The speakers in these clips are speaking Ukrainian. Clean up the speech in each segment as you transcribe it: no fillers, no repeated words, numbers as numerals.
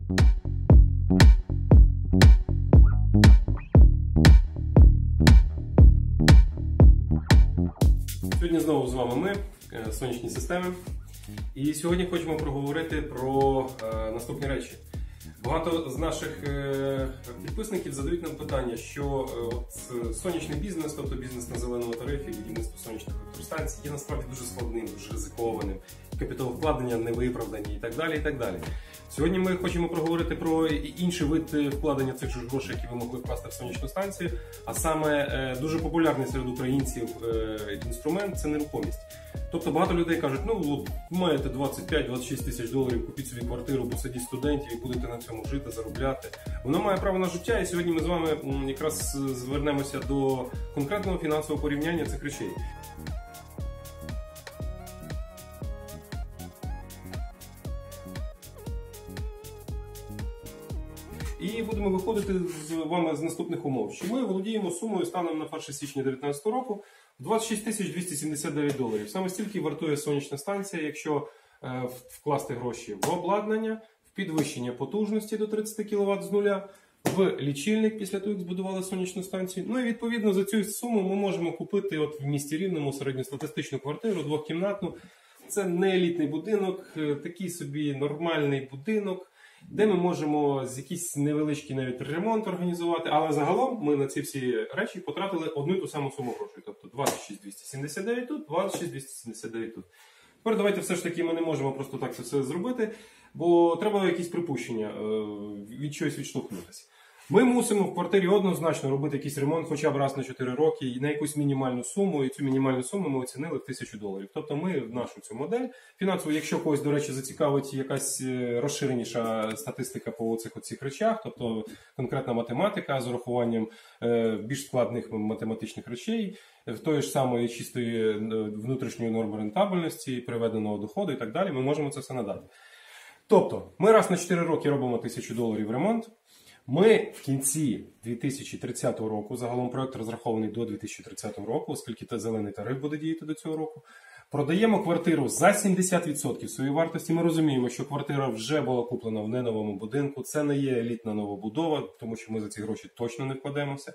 Сьогодні знову з вами ми, Сонячні системи. І сьогодні хочемо проговорити про наступні речі. Багато з наших підписників задають нам питання, що сонячний бізнес, тобто бізнес на зеленому тарифі, будівництво сонячних електростанцій, є насправді дуже складним, дуже ризикованим, капіталовкладення невиправдані і так далі, і так далі. Сьогодні ми хочемо проговорити про інший вид вкладення цих ж грошей, які ви могли вкласти в сонячну станцію, а саме дуже популярний серед українців інструмент – це нерухомість. Тобто багато людей кажуть, ну маєте 25-26 тисяч доларів, купіть собі квартиру, посадіть студентів і будете на цьому жити, заробляти. Воно має право на життя, і сьогодні ми з вами якраз звернемося до конкретного фінансового порівняння цих речей. І будемо виходити з вами з наступних умов, що ми володіємо сумою станом на 1 січня 2019 року 26 279 доларів. Саме стільки вартує сонячна станція, якщо вкласти гроші в обладнання, в підвищення потужності до 30 кВт з нуля, в лічильник після того, як збудували сонячну станцію. Ну і відповідно за цю суму ми можемо купити в місті Рівному середньостатистичну квартиру, двохкімнатну. Це не елітний будинок, такий собі нормальний будинок, де ми можемо з якийсь невеличкий навіть ремонт організувати, але загалом ми на ці всі речі потратили одну і ту саму суму грошей. Тобто 26 279 тут, 26 279 тут. Тепер давайте все ж таки ми не можемо просто так це все зробити, бо треба якісь припущення, від чогось відштовхнутися. Ми мусимо в квартирі однозначно робити якийсь ремонт хоча б раз на 4 роки і на якусь мінімальну суму, і цю мінімальну суму ми оцінили в 1000 доларів. Тобто ми в нашу цю модель фінансово, якщо когось, до речі, зацікавить якась розширеніша статистика по цих речах, тобто конкретна математика з урахуванням більш складних математичних речей, в тої ж самої чистої внутрішньої норми рентабельності, приведеного доходу і так далі, ми можемо це все надати. Тобто, ми раз на 4 роки робимо 1000 доларів ремонт. Ми в кінці 2030 року, загалом проєкт розрахований до 2030 року, оскільки зелений тариф буде діяти до цього року, продаємо квартиру за 70% своєї вартості. Ми розуміємо, що квартира вже була куплена в неновому будинку, це не є елітна новобудова, тому що ми за ці гроші точно не вкладемося.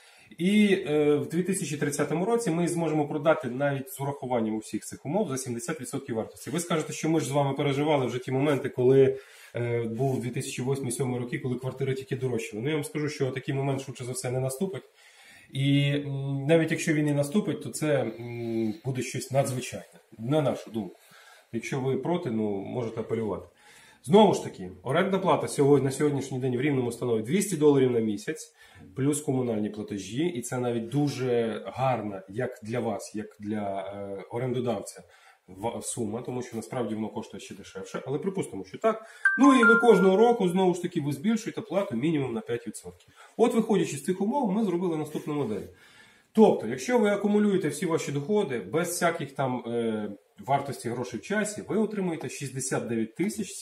І в 2030 році ми зможемо продати навіть з урахуванням усіх цих умов за 70% вартості. Ви скажете, що ми ж з вами переживали вже ті моменти, коли був 2008-2007 роки, коли квартири тільки дорожчали. Ну, я вам скажу, що такий момент, швидше за все, не наступить. І навіть якщо він і наступить, то це буде щось надзвичайне, на нашу думку. Якщо ви проти, можете апелювати. Знову ж таки, орендна плата на сьогоднішній день в Рівному становить 200 доларів на місяць, плюс комунальні платежі. І це навіть дуже гарна, як для вас, як для орендодавця, сума, тому що насправді воно коштує ще дешевше, але припустимо, що так. Ну і ви кожного року, знову ж таки, ви збільшуєте плату мінімум на 5%. От виходячи з цих умов, ми зробили наступну модель. Тобто, якщо ви акумулюєте всі ваші доходи без всяких там вартості грошей в часі, ви отримуєте 69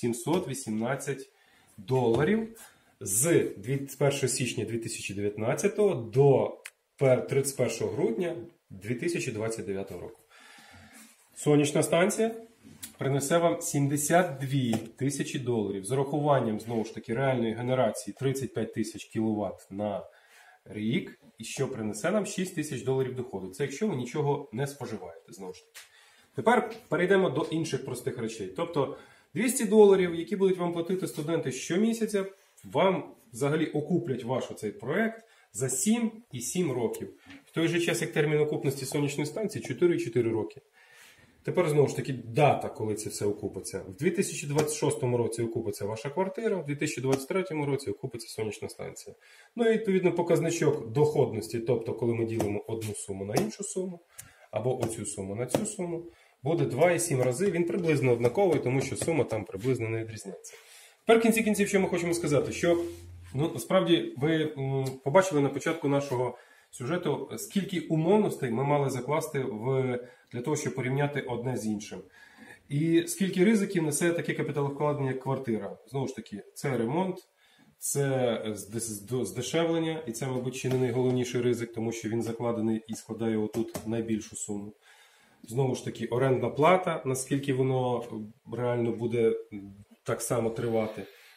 718 доларів з 1 січня 2019 до 31 грудня 2029 року. Сонячна станція принесе вам 72 тисячі доларів з урахуванням, знову ж таки, реальної генерації 35 тисяч кВт на рік, і що принесе нам 6 тисяч доларів доходу. Це якщо ви нічого не споживаєте, знову ж таки. Тепер перейдемо до інших простих речей. Тобто 200 доларів, які будуть вам платити студенти щомісяця, вам взагалі окуплять ваш цей проект за 7,7 років. В той же час, як термін окупності сонячної станції, 4,4 роки. Тепер, знову ж таки, дата, коли це все окупиться. В 2026 році окупиться ваша квартира, в 2023 році окупиться сонячна станція. Ну і, відповідно, показничок доходності, тобто, коли ми ділимо одну суму на іншу суму, або оцю суму на цю суму, буде 2,7 рази. Він приблизно однаковий, тому що сума там приблизно не відрізняється. Тепер в кінці кінців, що ми хочемо сказати, що насправді ви побачили на початку нашого сюжету, скільки умовностей ми мали закласти для того, щоб порівняти одне з іншим. І скільки ризиків несе таке капіталовкладення, як квартира. Знову ж таки, це ремонт, це здешевлення, і це, мабуть, ще не найголовніший ризик, тому що він закладений і складає отут найбільшу суму. Знову ж таки, орендна плата, наскільки воно реально буде так само тривати.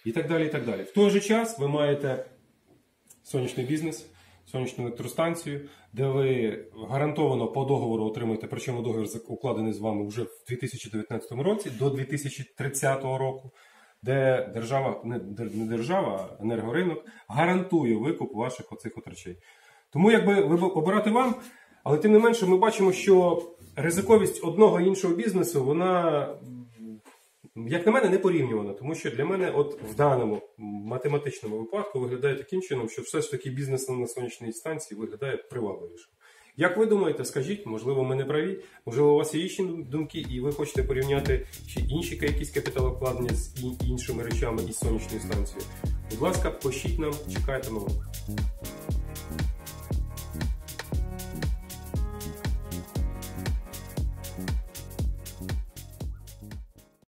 і так далі, і так далі. В той же час ви маєте сонячний бізнес, сонячну електростанцію, де ви гарантовано по договору отримаєте, причому договір укладений з вами вже в 2019 році до 2030 року, де держава, не держава, а енергоринок гарантує викуп ваших оцих от речей. Тому якби обирати вам, але тим не менше ми бачимо, що ризиковість одного і іншого бізнесу, вона, як на мене, не порівнювана. Тому що для мене от в даному математичному випадку виглядає таким чином, що все ж таки бізнес на сонячній станції виглядає привабливіше. Як ви думаєте, скажіть, можливо, ми не праві, можливо, у вас є інші думки і ви хочете порівняти ще інші якісь капіталовкладення з іншими речами із сонячною станцією. Будь ласка, пишіть нам, чекаємо.